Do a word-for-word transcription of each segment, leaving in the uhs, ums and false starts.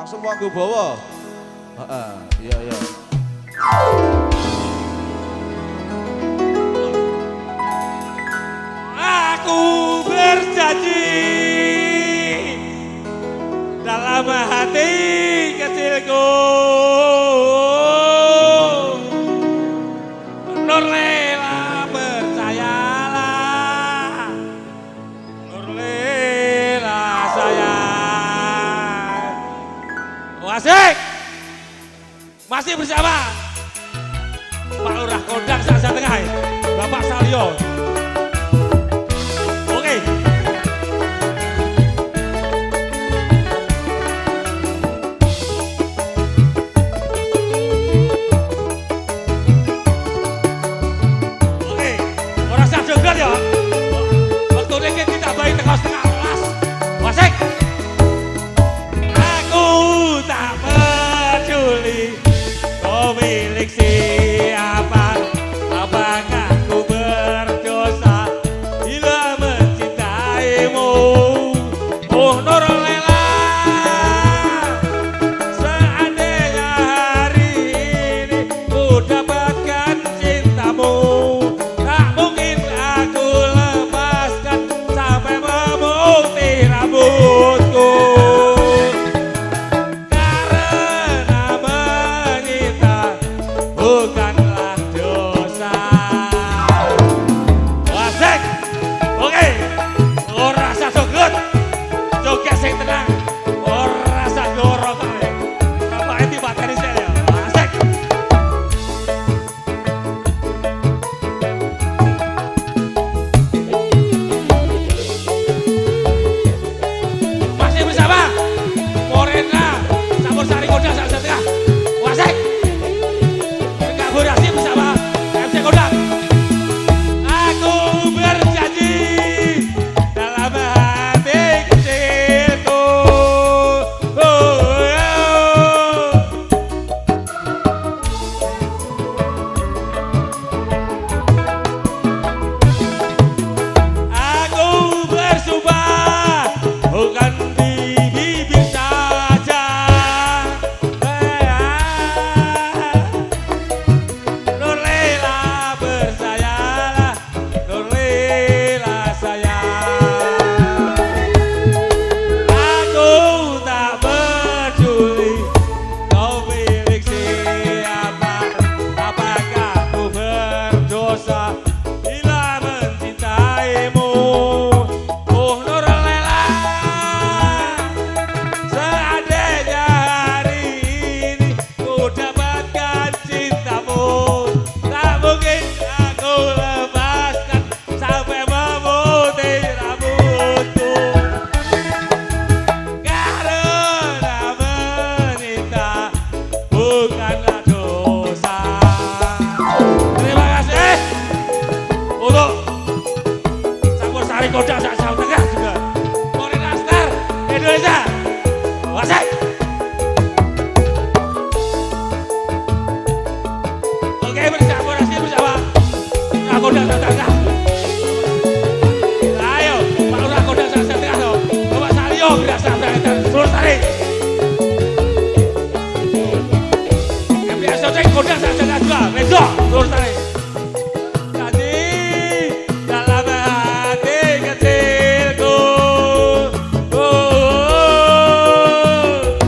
Langsung Wanggo bawa. Heeh, iya iya. Aku berjanji dalam hati kecilku, Nurlela percayalah, Nurlela sayang. Asik, masih bersama Pak Lurah Kodang Sasa Tengah, Bapak Salyo. Oke. Oke, orang siap joget ya. Waktu ini kita baik tengah setengah kelas. Wasik. Aku tak peduli kau milik siapa, apakah ku berdosa bila mencintaimu. Oh Nurlela, seandainya hari ini ku dapatkan cintamu, tak mungkin aku lepaskan sampai memutih rambutku. Karena menyinta bukanlah dosa. Wasik. Oke. Ora rasa joget. Joget sing tenang. Ora rasa gorong ae. Bapak enti pateni sik ya. Wasik. Masih bersama Morena Campur Sari Kodang Sasa Tengah. Wasik. Berkolaborasi bersama M C Kodang. Aku berjanji dalam hati kecilku. Oh, oh. Aku bersumpah bukan di bibir saja. Nurlela percayalah, Nurlela sayang. Aku tak peduli kau milik siapa, apakah ku berdosa bila mencintaimu. Oh Nurlela, seandainya hari ini ku dapatkan cintamu, tak mungkin aku lepaskan sampai memutih rambutku. Karena menyinta bukanlah dosa. Terima kasih untuk Campur Sari Kodang Sasa Tengah juga. Morena Star Indonesia. Wasik. Oke, berkolaborasi bersama Lurah Kodang Sasa Tengah. Ayo, Pak Lurah Kodang Sasa Tengah dong. Bapak Salyo berasa berangkat seluruh Sari. M D S O C Kodang Sasa Tengah juga. Rezo seluruh Sari. Janji dalam hati kecilku. Oh, oh, oh.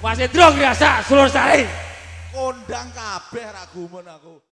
Mas Indro ngerasa Sulur Sari. Kondang kabeh ragumun aku.